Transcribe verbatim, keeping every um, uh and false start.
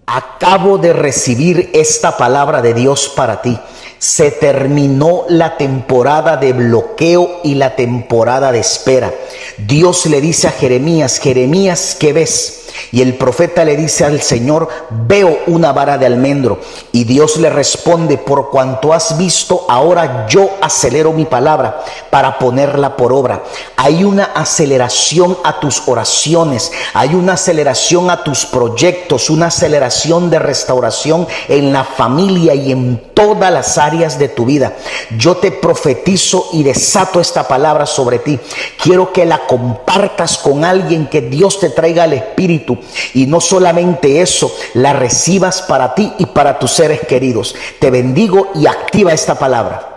Acabo de recibir esta palabra de Dios para ti. Se terminó la temporada de bloqueo y la temporada de espera. Dios le dice a Jeremías: Jeremías, ¿qué ves? Y el profeta le dice al Señor: veo una vara de almendro. Y Dios le responde: por cuanto has visto, ahora yo acelero mi palabra para ponerla por obra. Hay una aceleración a tus oraciones, hay una aceleración a tus proyectos, una aceleración de restauración en la familia y en todas las áreas de tu vida. Yo te profetizo y desato esta palabra sobre ti. Quiero que la compartas con alguien que Dios te traiga al Espíritu, y no solamente eso, la recibas para ti y para tus seres queridos. Te bendigo y activa esta palabra.